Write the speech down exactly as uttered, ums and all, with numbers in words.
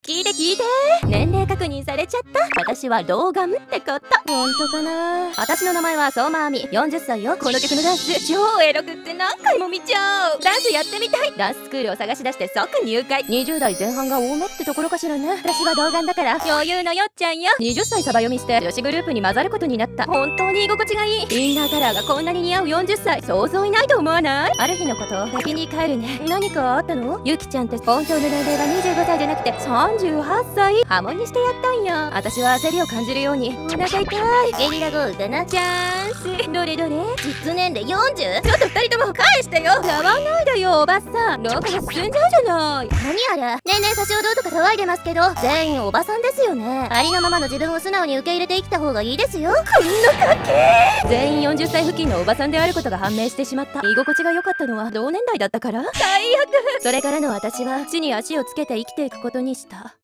聞いて聞いて、年齢確認されちゃった。私は老眼ってこと。本当かな。私の名前は相馬亜美、よんじゅっさいよ。この曲のダンス超エロくって何回も見ちゃう。ダンスやってみたい。ダンススクールを探し出して即入会。にじゅう代前半が多めってところかしらね。私は童顔だから余裕のよっちゃんよ。はたちサバ読みして女子グループに混ざることになった。本当に居心地がいい。インナーカラーがこんなに似合うよんじゅっさい、想像いないと思わない？ある日のこと、先に帰るね。何かあったの？ゆきちゃんって本当の年齢がにじゅうごさいじゃなくてさんじゅうはっさい。ハモにしてやったんよ。私は焦りを感じるように、お腹痛い。ゲリラ豪雨かな。チャンス。どれどれ？実年齢 よんじゅう？ ちょっとふたりとも返してよ。触らないでよおばさん。老化が進んじゃうじゃない。何あれ？年齢差しをどうとか騒いでますけど、全員おばさんですよね。ありのままの自分を素直に受け入れて生きた方がいいですよ。こんな家系。全員よんじゅっさい付近のおばさんであることが判明してしまった。居心地が良かったのは同年代だったから。最悪。それからの私は地に足をつけて生きていくことにした。